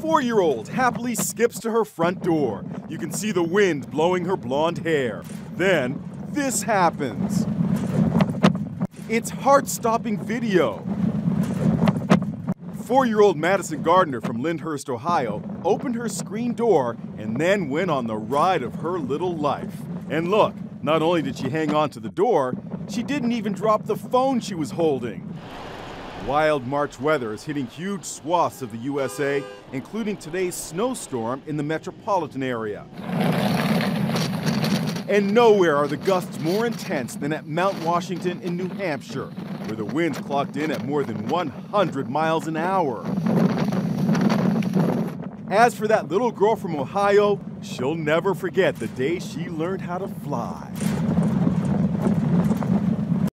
4-year-old happily skips to her front door. You can see the wind blowing her blonde hair. Then, this happens. It's heart-stopping video. 4-year-old Madison Gardner from Lyndhurst, Ohio, opened her screen door and then went on the ride of her little life. And look, not only did she hang on to the door, she didn't even drop the phone she was holding. Wild March weather is hitting huge swaths of the USA, including today's snowstorm in the metropolitan area. And nowhere are the gusts more intense than at Mount Washington in New Hampshire, where the winds clocked in at more than 100 miles an hour. As for that little girl from Ohio, she'll never forget the day she learned how to fly.